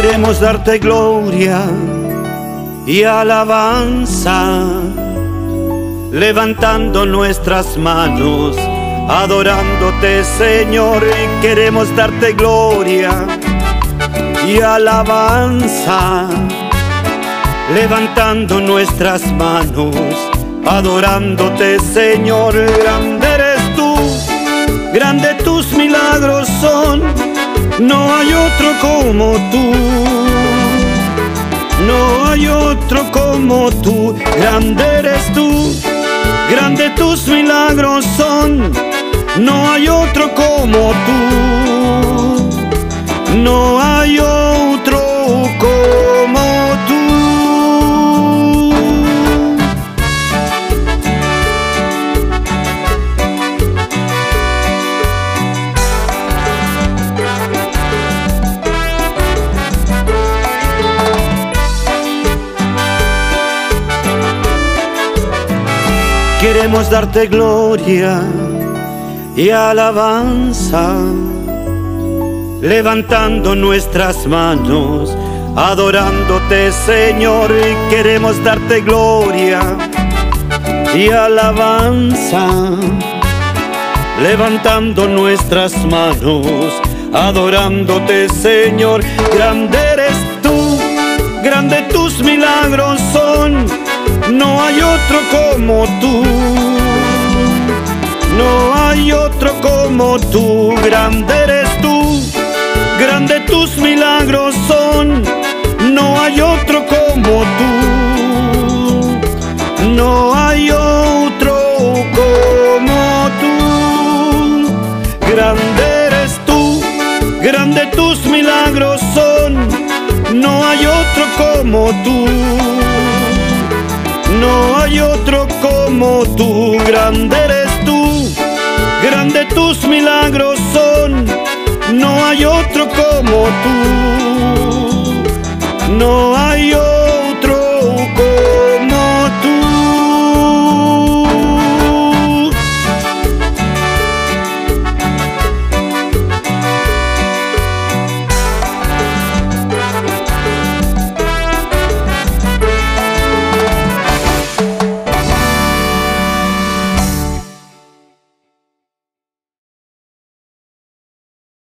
Queremos darte gloria y alabanza, levantando nuestras manos, adorándote, Señor. Queremos darte gloria y alabanza, levantando nuestras manos, adorándote, Señor. Grande eres tú, grande tus milagros son, no hay otro como tú, no hay otro como tú. Grande eres tú, grande tus milagros son, no hay otro como tú, no hay otro como tú. Queremos darte gloria y alabanza, levantando nuestras manos, adorándote, Señor. Queremos darte gloria y alabanza, levantando nuestras manos, adorándote, Señor. Grande eres tú, grande tus milagros son, no hay otro como tú, no hay otro como tú. Grande eres tú, grande tus milagros son, no hay otro como tú, no hay otro como tú. Grande eres tú, grande tus milagros son, no hay otro como tú, no hay otro como tú. Grande eres tú, grande tus milagros son, no hay otro como tú, no hay otro.